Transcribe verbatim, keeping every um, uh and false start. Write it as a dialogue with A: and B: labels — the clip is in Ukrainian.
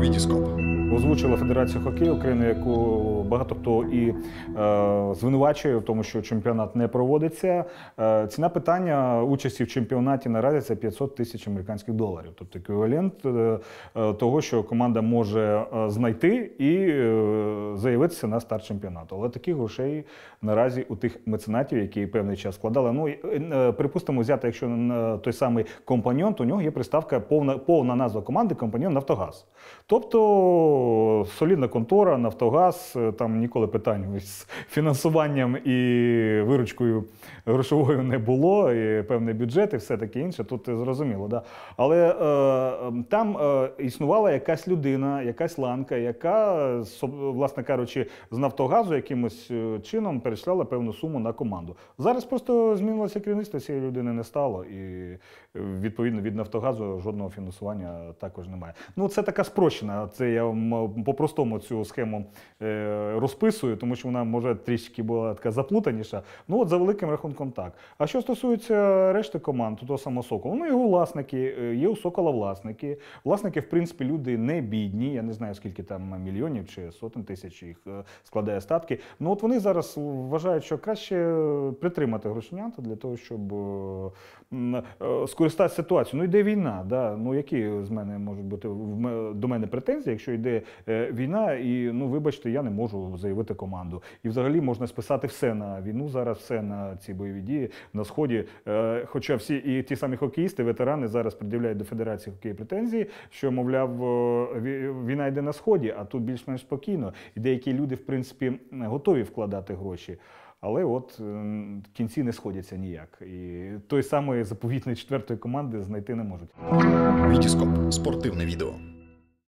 A: Вітіскоп.
B: Озвучила Федерація хокею України, яку багато хто і е, звинувачує в тому, що чемпіонат не проводиться. Е, ціна питання участі в чемпіонаті наразі це п'ятсот тисяч американських доларів. Тобто еквівалент е, того, що команда може знайти і е, заявитися на старт чемпіонату. Але таких грошей наразі у тих меценатів, які певний час складали. Ну, е, припустимо, взяти, якщо на той самий Компаньон, то у нього є приставка, повна, повна назва команди Компаньон Нафтогаз. Тобто солідна контора, Нафтогаз, там ніколи питань з фінансуванням і виручкою грошовою не було, і певний бюджет і все таке інше, тут зрозуміло. Да? Але е, там е, існувала якась людина, якась ланка, яка, власне кажучи, з Нафтогазу якимось чином перечисляла певну суму на команду. Зараз просто змінилося керівництво, цієї людини не стало, і відповідно від Нафтогазу жодного фінансування також немає. Ну, це така спрощена, це я по-простому цю схему е, розписую, тому що вона, може, трішки була така заплутаніша. Ну, от за великим рахунком так. А що стосується решти команд, то того самого Сокола, ну, його власники, є у Сокола власники. Власники, в принципі, люди не бідні, я не знаю, скільки там мільйонів чи сотень тисяч їх складає статки. Ну, от вони зараз вважають, що краще притримати грошенята для того, щоб е, скористатися ситуацією. Ну, йде війна, да? Ну, які з мене можуть бути до мене претензії, якщо йде війна, і, ну, вибачте, я не можу заявити команду. І взагалі можна списати все на війну зараз, все на ці бойові дії на Сході. Хоча всі і ті самі хокеїсти, ветерани зараз пред'являють до Федерації хокею претензії, що, мовляв, війна йде на Сході, а тут більш-менш спокійно. І деякі люди, в принципі, готові вкладати гроші. Але от в кінці не сходяться ніяк. І той самої заповітної четвертої команди знайти не можуть.
A: Вітіскоп. Спортивне відео.